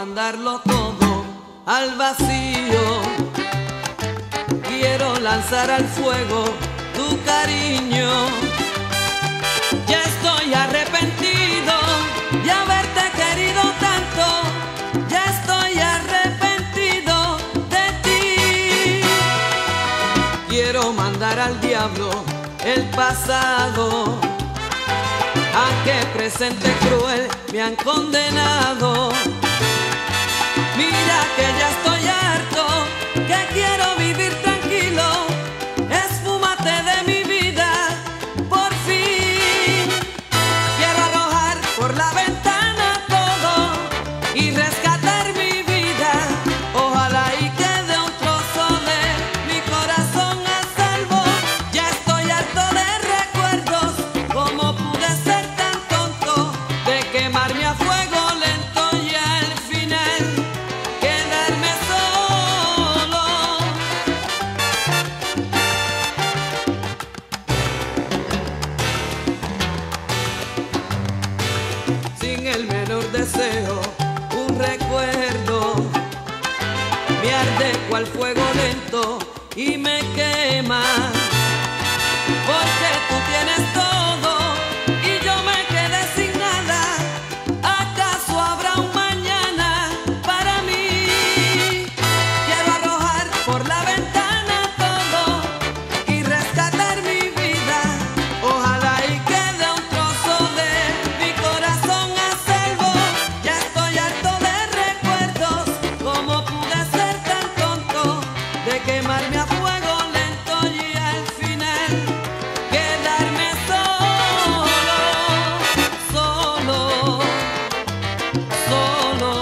mandarlo todo al vacío. Quiero lanzar al fuego tu cariño. Ya estoy arrepentido de haberte querido tanto. Ya estoy arrepentido de ti. Quiero mandar al diablo el pasado, a que presente cruel me han condenado. Mira que ya estoy harto, que quiero vivir tranquilo. Esfúmate de mi vida, por fin. Quiero arrojar por la ventana todo y rescatar mi vida. Ojalá y quede un trozo de mi corazón a salvo. Ya estoy harto de recuerdos, como pude ser tan tonto de quemarme a fuego lento y al final quedarme solo, sin el menor deseo. Un recuerdo me arde cual fuego lento y me quema, porque tú tienes todo y yo me quedé sin nada. ¿Acaso habrá un mañana para mí? Quiero arrojar por la ventana todo y rescatar mi vida. Ojalá y quede un trozo de mi corazón a salvo. Ya estoy harto de recuerdos, como pude ser tan tonto de quemarme a fuego lento y al final quedarme solo, solo, solo.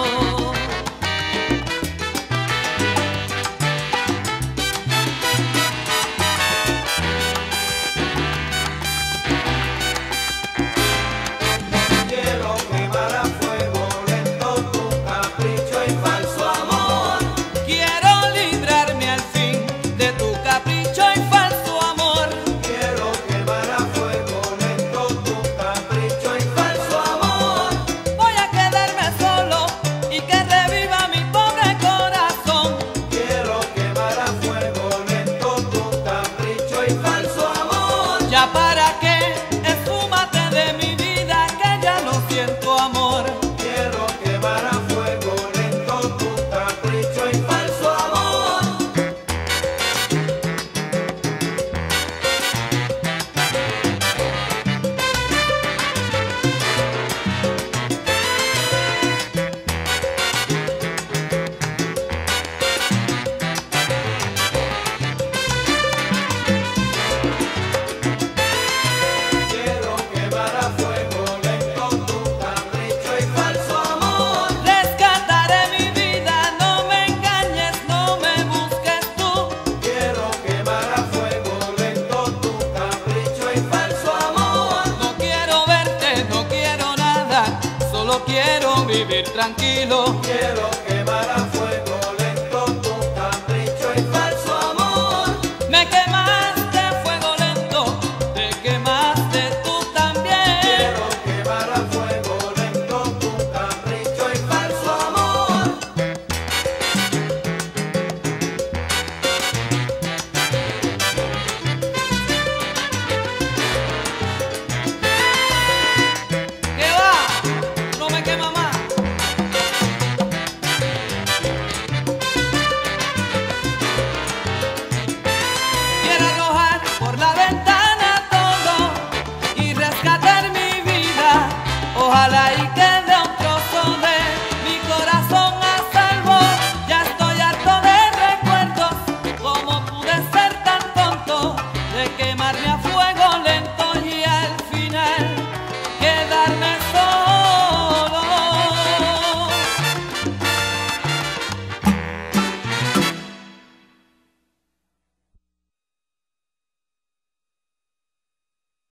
Quiero quemar a fuego lento tu capricho y falso amor. Quiero librarme al fin de tu capricho y falso amor. Quiero quemar a fuego lento tu capricho y falso amor. Voy a quedarme solo y que reviva mi pobre corazón. Quiero quemar a fuego lento tu capricho y falso amor. Ya para qué, esfúmate de mi vida, que ya no siento amor. Quiero quemar a fuego lento tu capricho y falso amor. Quiero quemar a fuego lento tu capricho y falso amor. Rescataré mi vida, no me engañes, no me busques tú. Quiero quemar a fuego lento tu capricho y falso amor. No quiero verte, no quiero nada, solo quiero vivir tranquilo. Quiero quemar a fuego